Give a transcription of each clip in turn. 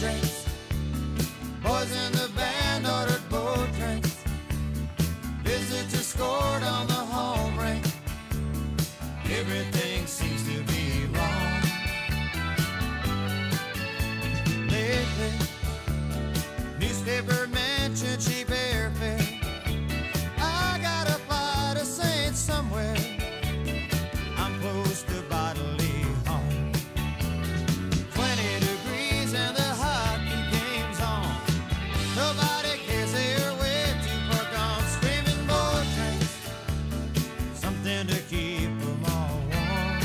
drinks. Boys in the band ordered boat drinks. Visitors scored on the home rink. Everything seems to be wrong. Lately, newspaper mentioned cheap airfare. I gotta fly to Saint somewhere. I'm close to bodily harm. 20 degrees and the hockey game's on. Nobody cares, they're way too far gone. Screaming boat drinks, something to keep them all warm.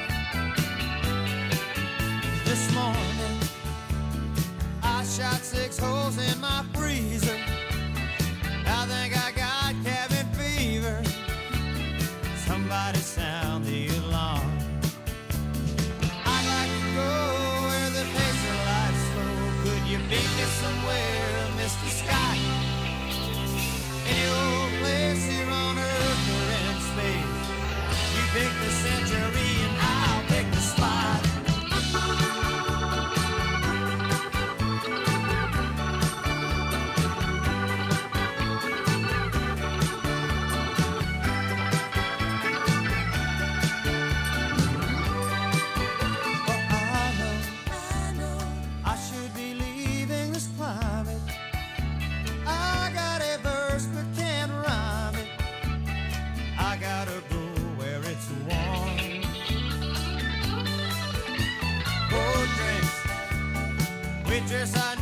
This morning, I shot 6 holes in my freezer. I think I got cabin fever. Somebody sound the alarm. I'd like to go where the pace of life's slow. Could you meet me somewhere, Mr. Scott? Any old place here on Earth or in space. You pick the century and I'll pick the spot. Waitress, I